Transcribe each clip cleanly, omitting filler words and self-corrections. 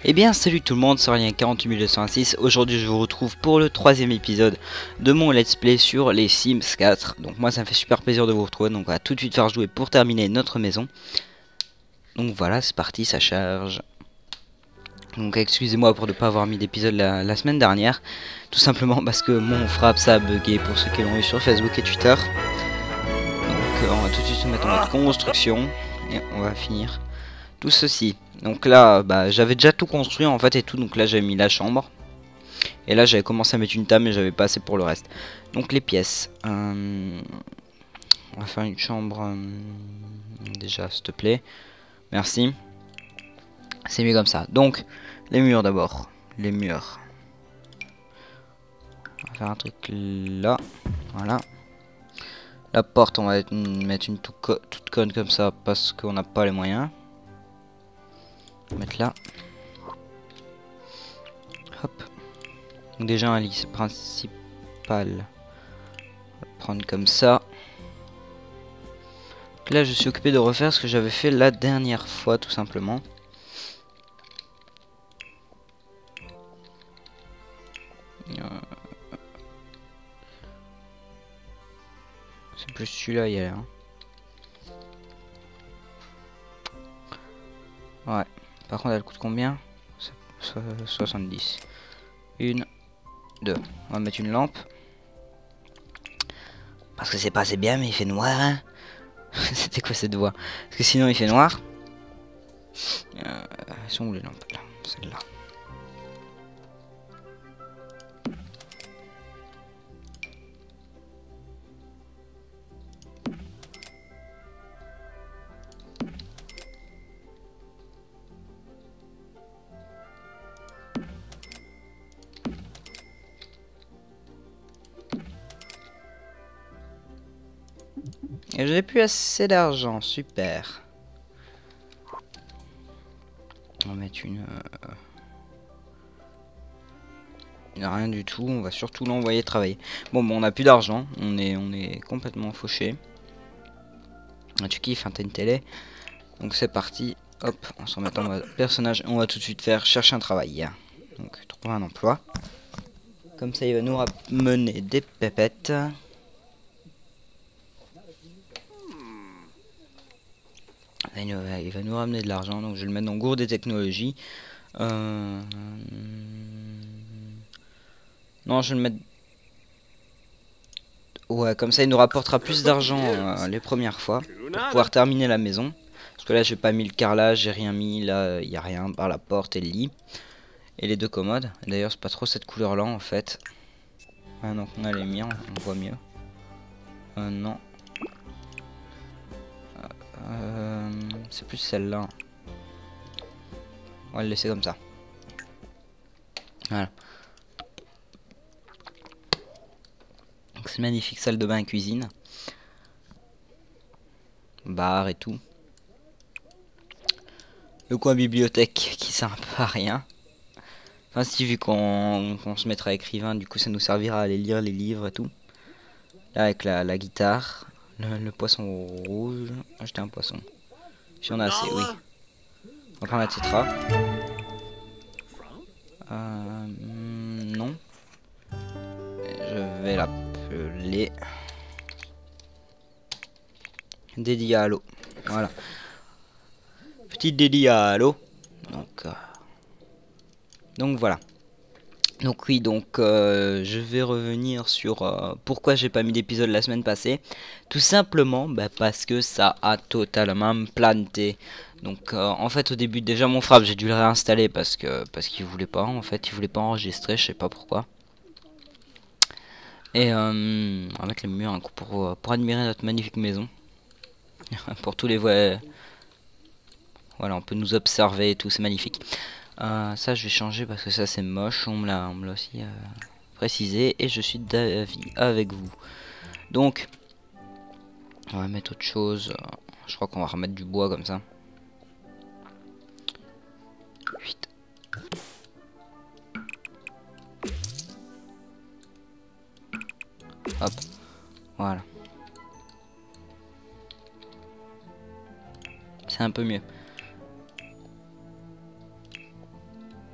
Eh bien salut tout le monde, c'est Aurélien 48206. Aujourd'hui je vous retrouve pour le troisième épisode de mon let's play sur les Sims 4. Donc moi ça me fait super plaisir de vous retrouver, donc on va tout de suite faire jouer pour terminer notre maison. Donc voilà, c'est parti, ça charge. Donc excusez-moi pour ne pas avoir mis d'épisode la semaine dernière. Tout simplement parce que mon frappe ça a bugué pour ceux qui l'ont vu sur Facebook et Twitter. Donc on va tout de suite se mettre en mode construction et on va finir tout ceci. Donc là bah, j'avais déjà tout construit en fait et tout, donc là j'avais mis la chambre. Et là j'avais commencé à mettre une table mais j'avais pas assez pour le reste. Donc les pièces. On va faire une chambre déjà s'il te plaît. Merci. C'est mieux comme ça. Donc les murs d'abord. Les murs. On va faire un truc là. Voilà. La porte on va mettre une toute conne comme ça parce qu'on n'a pas les moyens. Mettre là. Hop. Donc déjà un lit principal. On va prendre comme ça. Donc là je suis occupé de refaire ce que j'avais fait la dernière fois tout simplement. C'est plus celui-là il y a là. Ouais. Par contre elle coûte combien? 70. Une, deux. On va mettre une lampe. Parce que c'est pas assez bien mais il fait noir hein. C'était quoi cette voix? Parce que sinon il fait noir. Elles sont où les lampes là? Celle-là. Et j'ai plus assez d'argent, super. On va mettre une... rien du tout, on va surtout l'envoyer travailler. Bon, on a plus d'argent, on est complètement fauché. Ah, tu kiffes, hein, t'as une télé. Donc c'est parti, hop, on s'en met en mode personnage. On va tout de suite faire chercher un travail. Donc trouver un emploi. Comme ça il va nous ramener des pépettes. Il va nous ramener de l'argent, donc je vais le mettre dans gourde des technologies. Non, je vais le mettre... Ouais, comme ça il nous rapportera plus d'argent les premières fois pour pouvoir terminer la maison. Parce que là j'ai pas mis le carrelage, j'ai rien mis, là il n'y a rien par la porte et le lit. Et les deux commodes. D'ailleurs c'est pas trop cette couleur là en fait. Ah non, on a les miens, on voit mieux. Non. C'est plus celle-là. On va le laisser comme ça. Voilà. Donc c'est magnifique, salle de bain et cuisine. Bar et tout. Le coin bibliothèque qui sert un peu à rien. Enfin si, vu qu'on se mettra écrivain, du coup ça nous servira à aller lire les livres et tout. Là avec la guitare. Le poisson rouge. Acheter un poisson. Si on a assez, oui. On va prendre la tétra. Non. Je vais l'appeler Dédi à l'eau. Voilà. Petite Dédi à l'eau. Donc voilà. Donc oui, donc je vais revenir sur pourquoi j'ai pas mis d'épisode la semaine passée. Tout simplement parce que ça a totalement planté. Donc en fait au début déjà mon frappe j'ai dû le réinstaller parce qu'il voulait pas en fait, il voulait pas enregistrer, je sais pas pourquoi. Et on va mettre les murs un coup pour admirer notre magnifique maison. Pour tous les voix. Voilà, on peut nous observer et tout, c'est magnifique. Ça je vais changer parce que ça c'est moche, on me l'a aussi précisé et je suis d'avis avec vous. Donc on va mettre autre chose. Je crois qu'on va remettre du bois comme ça. 8. Hop, voilà. C'est un peu mieux.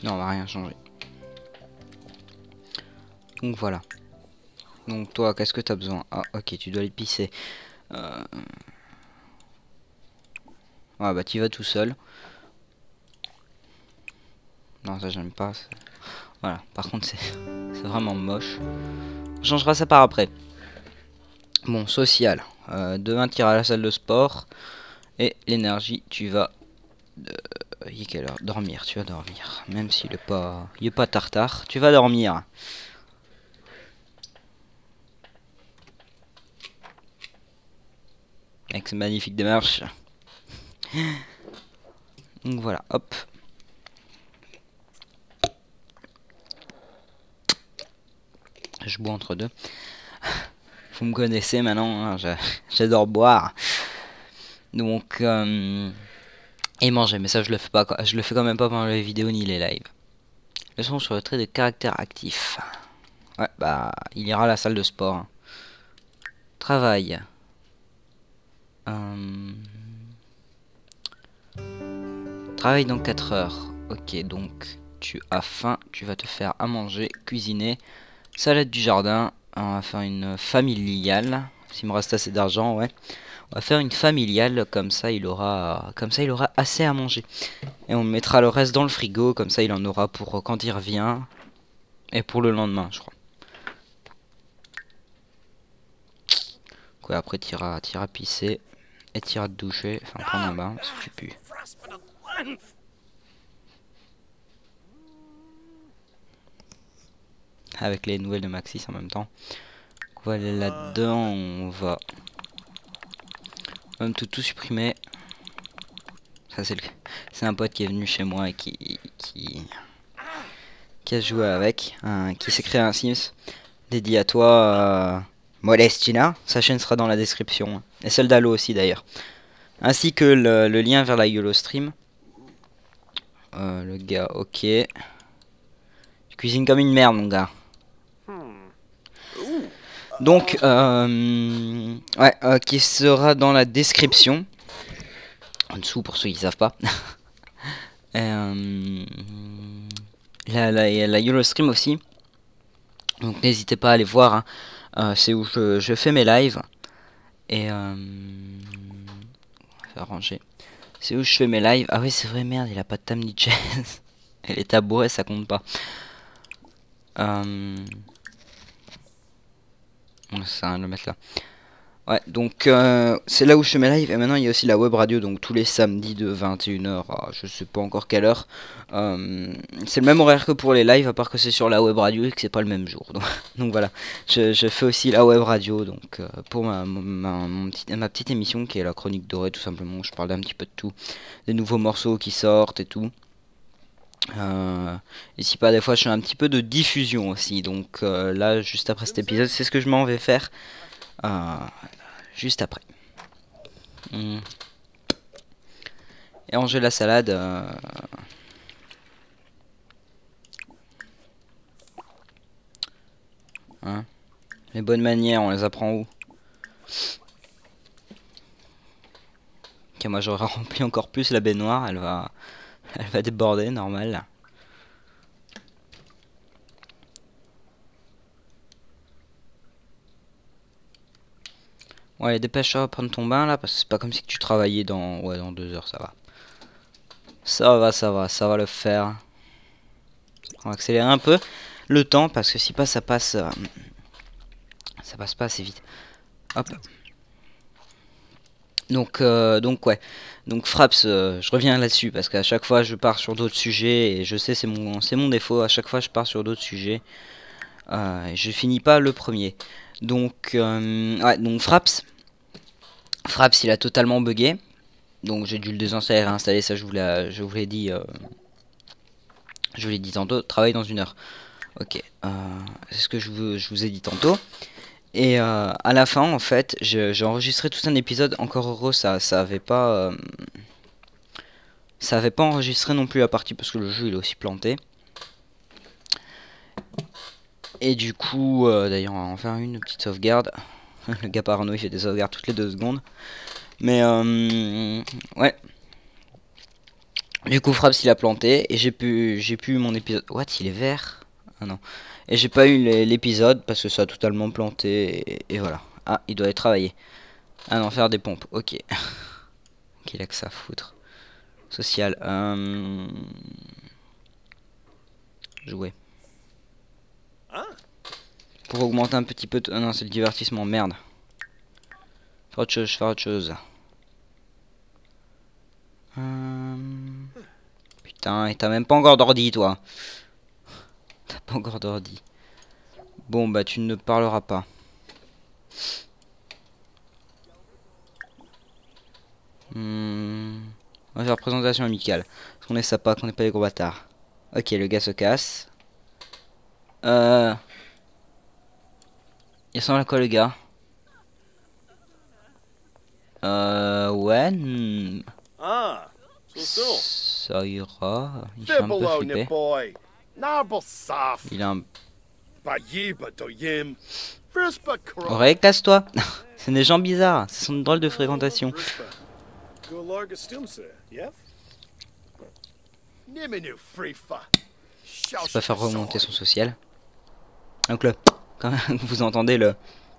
Non, on va rien changer. Donc voilà. Donc toi, qu'est-ce que t'as besoin? Ah, ok, tu dois aller pisser. Ah bah tu vas tout seul. Non, ça j'aime pas. Voilà, par contre c'est vraiment moche. On changera ça par après. Bon, social. Demain tu iras à la salle de sport. Et l'énergie, tu vas... il est quelle heure? Dormir, tu vas dormir. Même s'il est pas tard, tu vas dormir. Avec ce magnifique démarche. Donc voilà, hop. Je bois entre deux. Vous me connaissez maintenant, hein, j'adore boire. Donc, et manger, mais ça je le fais pas, je le fais quand même pas pendant les vidéos ni les lives. Leçon sur le trait de caractère actif. Ouais, bah, il ira à la salle de sport. Hein. Travail. Travaille dans 4 heures. Ok, donc tu as faim, tu vas te faire à manger, cuisiner. Salade du jardin. On va faire une familiale. S'il me reste assez d'argent, ouais. On va faire une familiale, comme ça il aura assez à manger. Et on mettra le reste dans le frigo, comme ça il en aura pour quand il revient. Et pour le lendemain, je crois. Quoi, après t'iras pisser. Et t'iras te doucher, enfin prendre un bain, parce que tu pues. Avec les nouvelles de Maxis en même temps. On va aller là-dedans, on va même tout supprimer. Ça c'est un pote qui est venu chez moi et qui a joué avec, qui s'est créé un Sims dédié à toi, Molestina. Sa chaîne sera dans la description et celle d'Halo aussi d'ailleurs, ainsi que le lien vers la YOLO stream. Le gars, ok. Tu cuisines comme une merde, mon gars. Donc, ouais, qui sera dans la description. En dessous, pour ceux qui savent pas. La YOLO stream aussi. Donc, n'hésitez pas à aller voir. Hein. C'est où je fais mes lives. Et, on va faire ranger. C'est où je fais mes lives. Ah oui, c'est vrai, merde, il a pas de table ni de chaise. Et les tabourets, ça compte pas. Ça va le mettre là. Ouais, donc c'est là où je fais mes lives. Et maintenant il y a aussi la web radio, donc tous les samedis de 21h à je sais pas encore quelle heure. C'est le même horaire que pour les lives, à part que c'est sur la web radio et que c'est pas le même jour. Donc voilà, je fais aussi la web radio, donc pour ma petite émission qui est la chronique dorée, tout simplement. Je parle d'un petit peu de tout, des nouveaux morceaux qui sortent et tout. Et si pas, des fois je fais un petit peu de diffusion aussi. Donc là, juste après cet épisode, c'est ce que je m'en vais faire. Juste après. Et ranger la salade. Hein, les bonnes manières, on les apprend où? Ok, moi j'aurais rempli encore plus la baignoire. Elle va déborder, normal. Ouais, dépêche-toi à prendre ton bain là, parce que c'est pas comme si tu travaillais dans 2 heures, ça va. Ça va le faire. On va accélérer un peu le temps, parce que si pas ça passe pas assez vite. Hop. Donc ouais. Donc Fraps, je reviens là-dessus, parce qu'à chaque fois je pars sur d'autres sujets, et je sais c'est mon défaut, à chaque fois je pars sur d'autres sujets. Et je finis pas le premier. Donc, ouais, donc Fraps, il a totalement bugué. Donc j'ai dû le désinstaller et réinstaller, ça je vous l'ai dit. Je vous l'ai dit tantôt, travaille dans 1 heure. Ok, c'est ce que je vous ai dit tantôt. Et à la fin, en fait, j'ai enregistré tout un épisode. Encore heureux, ça avait pas enregistré non plus la partie parce que le jeu il est aussi planté. Et du coup, d'ailleurs, on va en faire une petite sauvegarde. Le gars parano, il fait des sauvegardes toutes les 2 secondes. Mais ouais. Du coup, Fraps il a planté et j'ai pu mon épisode. What, il est vert? Ah non. Et j'ai pas eu l'épisode parce que ça a totalement planté et voilà. Ah, il doit aller travailler. Ah non, faire des pompes. Ok. Qu'il a que ça à foutre. Social. Jouer. Pour augmenter un petit peu. Ah non, c'est le divertissement. Merde. Faire autre chose. Faire autre chose. Putain, et t'as même pas encore d'ordi, toi. T'as pas encore d'ordi. Bon, bah, tu ne parleras pas. On va faire présentation amicale. Parce qu'on est sympa, qu'on n'est pas des gros bâtards. Ok, le gars se casse. Il ressemble à quoi, le gars? Ouais. Ah, so. Ça ira. Il fait un peu flipper. Il a un... Ouais, casse-toi. C'est des gens bizarres. Ce sont de drôles de fréquentation. Je peux faire remonter son social. Donc le... Quand vous entendez le...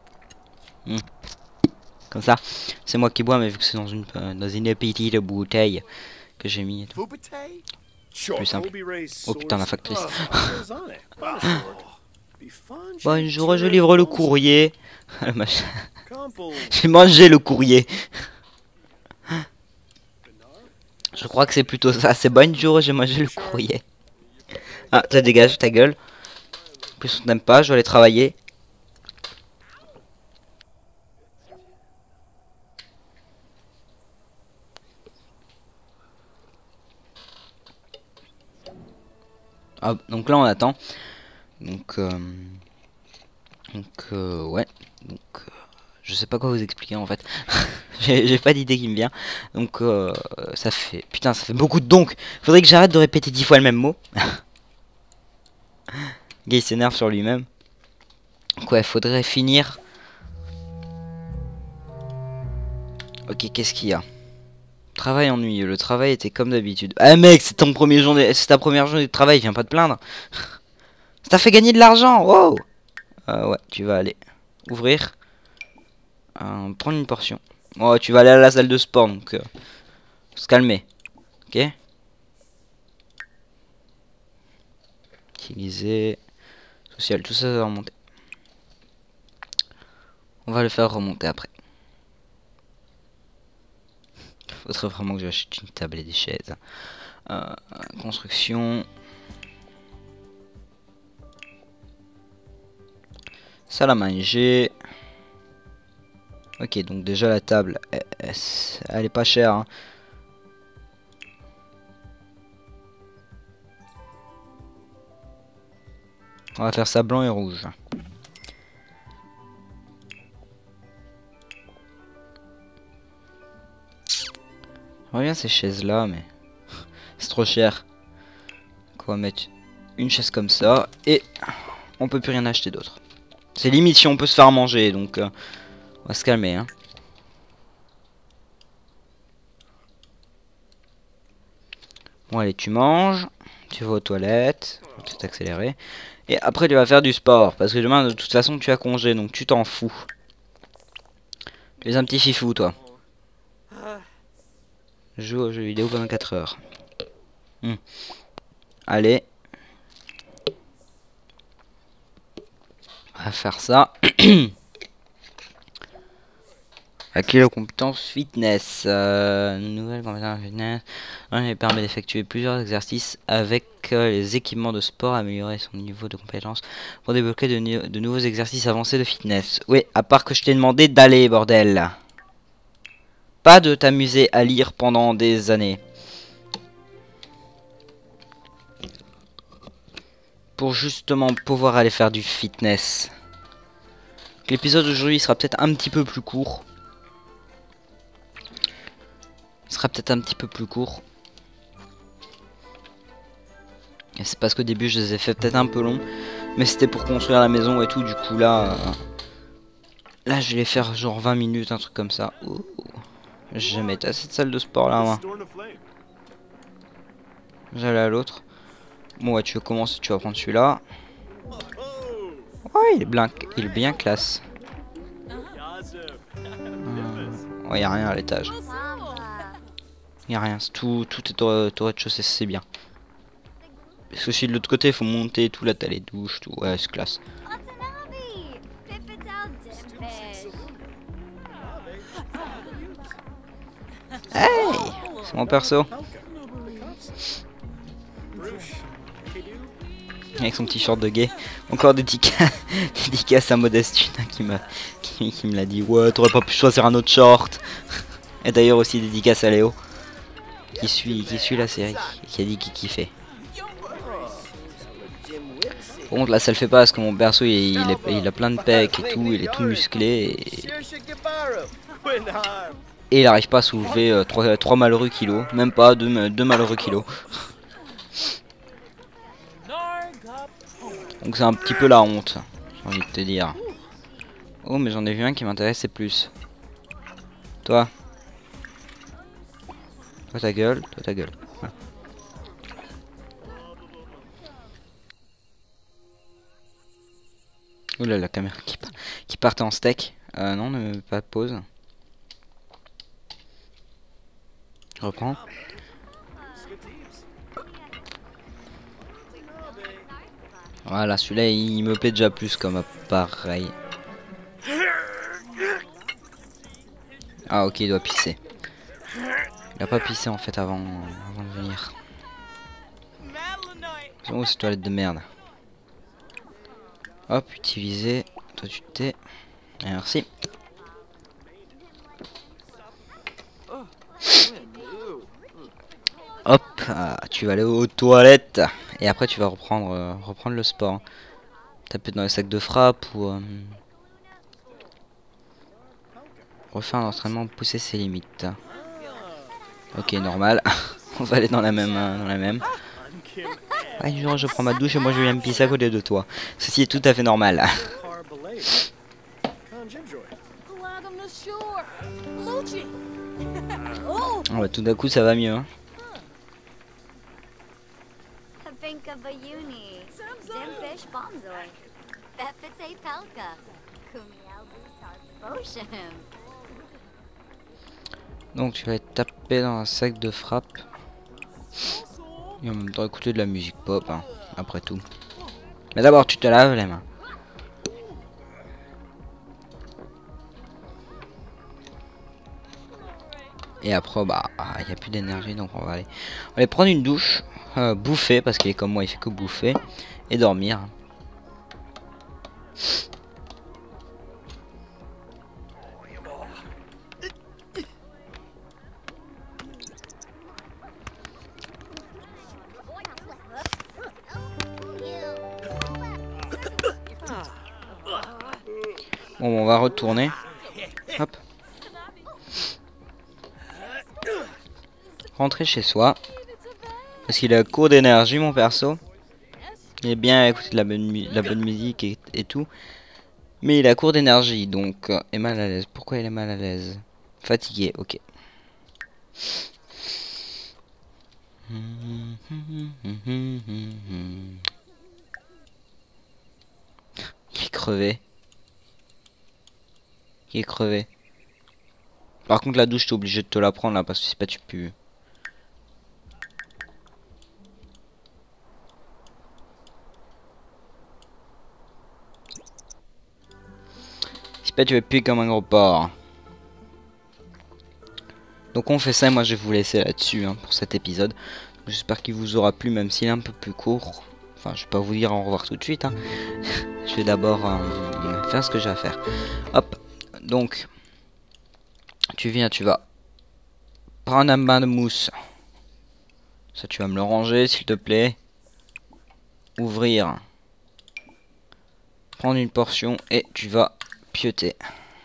Comme ça. C'est moi qui bois, mais vu que c'est dans une petite bouteille que j'ai mis et tout. Plus simple. Oh putain, la factrice. Bonjour, je livre le courrier. J'ai mangé le courrier. Je crois que c'est plutôt ça. C'est bonjour, j'ai mangé le courrier. Ah, ça dégage ta gueule. En plus, on t'aime pas, je vais aller travailler. Ah, donc là, on attend. Donc, ouais. Donc, je sais pas quoi vous expliquer en fait. J'ai pas d'idée qui me vient. Donc, ça fait... Putain, ça fait beaucoup de donc. Faudrait que j'arrête de répéter 10 fois le même mot. Gay s'énerve sur lui-même. Donc, ouais, faudrait finir. Ok, qu'est-ce qu'il y a? Travail ennuyeux. Le travail était comme d'habitude. Ah mec, c'est ta première journée de travail. Viens pas te plaindre. Ça t'a fait gagner de l'argent. Wow. Ouais, tu vas aller ouvrir. Prendre une portion. Oh, tu vas aller à la salle de sport, donc se calmer. Ok. Utiliser. Social, tout ça va remonter. On va le faire remonter après. Faudrait vraiment que j'achète une table et des chaises. Construction. Salle à manger. Ok, donc déjà la table, elle est pas chère. Hein. On va faire ça blanc et rouge. J'aimerais bien ces chaises là, mais c'est trop cher. Donc on va mettre une chaise comme ça et on peut plus rien acheter d'autre. C'est limite si on peut se faire manger, donc on va se calmer. Hein. Bon allez, tu manges, tu vas aux toilettes, tout accéléré. Et après tu vas faire du sport, parce que demain de toute façon tu as congé, donc tu t'en fous. Tu es un petit fifou toi. Joue aux jeux vidéo pendant 4 heures. Allez. On va faire ça. Acquis la compétence fitness. Nouvelle compétence fitness. Elle permet d'effectuer plusieurs exercices avec les équipements de sport, améliorer son niveau de compétence pour débloquer de nouveaux exercices avancés de fitness. Oui, à part que je t'ai demandé d'aller, bordel. Pas de t'amuser à lire pendant des années. Pour justement pouvoir aller faire du fitness. L'épisode d'aujourd'hui sera peut-être un petit peu plus court. Sera peut-être un petit peu plus court. Et c'est parce qu'au début je les ai fait peut-être un peu long. Mais c'était pour construire la maison et tout. Du coup là... là je vais les faire genre 20 minutes, un truc comme ça. J'ai jamais été à cette salle de sport là moi. J'allais à l'autre. Bon ouais, tu veux commencer, tu vas prendre celui-là. Ouais, il est bien classe. Ouais, y a rien à l'étage. Y a rien, tout est au rez-de-chaussée, c'est bien. Parce que si de l'autre côté, il faut monter et tout, là t'as les douches, tout, ouais, c'est classe. Hey, c'est mon perso. Avec son petit short de gay. Encore dédicace à Modestune qui me l'a dit. Ouais, t'aurais pas pu choisir un autre short. Et d'ailleurs aussi dédicace à Léo qui suit la série et qui a dit qu'il kiffait. Par contre là ça le fait pas parce que mon perso il a plein de pecs et tout, il est tout musclé et il arrive pas à soulever 3 malheureux kilos, même pas 2 malheureux kilos. Donc c'est un petit peu la honte, j'ai envie de te dire. Oh mais j'en ai vu un qui m'intéressait plus. Toi ta gueule, toi ta gueule. Voilà. Oula la caméra qui partait en steak. Non, ne mets pas de pause. Reprends. Voilà, celui-là il me plaît déjà plus comme appareil. Ah ok, il doit pisser. Il a pas pissé en fait avant de venir. Oh, c'est toilette de merde. Hop, utiliser. Toi tu t'es. Merci. Hop, tu vas aller aux toilettes. Et après tu vas reprendre le sport. Taper dans les sacs de frappe ou refaire un entraînement, pousser ses limites. Ok, normal. On va aller dans la même. Un jour je prends ma douche et moi je viens me pisser à côté de toi. Ceci est tout à fait normal. Oh, bah, tout d'un coup ça va mieux. Hein. Donc tu vas être tapé dans un sac de frappe. Et en même temps écouter de la musique pop, hein, après tout. Mais d'abord tu te laves les mains. Et après bah il n'y a plus d'énergie donc on va aller prendre une douche, bouffer parce qu'il est comme moi il fait que bouffer et dormir. Bon, on va retourner. Hop. Rentrer chez soi. Parce qu'il a court d'énergie, mon perso. Il est bien à écouter de la bonne musique et tout. Mais il a court d'énergie, donc est mal à l'aise. Pourquoi il est mal à l'aise? Fatigué, ok. Il est crevé. Il est crevé. Par contre la douche t'es obligé de te la prendre là parce que c'est pas tu pues. Si pas tu vas puer comme un gros porc. Donc on fait ça et moi je vais vous laisser là-dessus hein, pour cet épisode. J'espère qu'il vous aura plu même s'il est un peu plus court. Enfin je vais pas vous dire au revoir tout de suite hein. Je vais d'abord faire ce que j'ai à faire. Hop. Donc tu viens, tu vas prendre un bain de mousse. Ça tu vas me le ranger s'il te plaît. Ouvrir. Prendre une portion et tu vas pioter.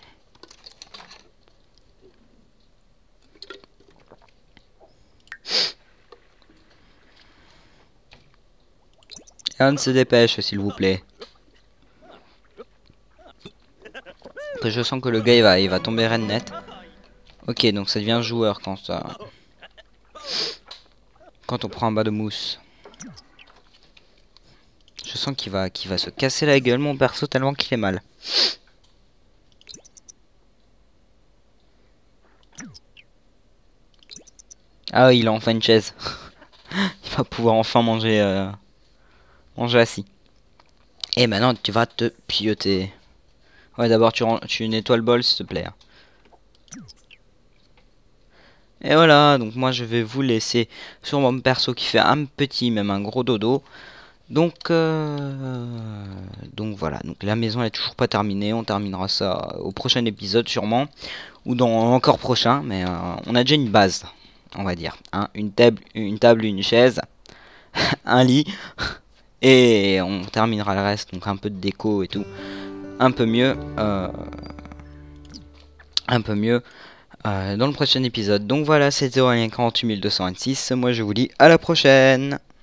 Et on se dépêche s'il vous plaît. Après je sens que le gars il va tomber red net. Ok donc ça devient joueur quand quand on prend un bas de mousse. Je sens qu'il va se casser la gueule mon perso tellement qu'il est mal. Ah oui, il a enfin une chaise. Il va pouvoir enfin manger, manger assis. Et maintenant tu vas te piauter. Ouais, d'abord tu nettoies le bol s'il te plaît. Et voilà, donc moi je vais vous laisser sur mon perso qui fait un petit, même un gros dodo. Donc voilà, donc la maison elle est toujours pas terminée, on terminera ça au prochain épisode sûrement, ou dans encore prochain, mais on a déjà une base, on va dire, hein, une table, une chaise, un lit, et on terminera le reste, donc un peu de déco et tout, un peu mieux dans le prochain épisode. Donc voilà, c'était Aurélien 48226, moi je vous dis à la prochaine.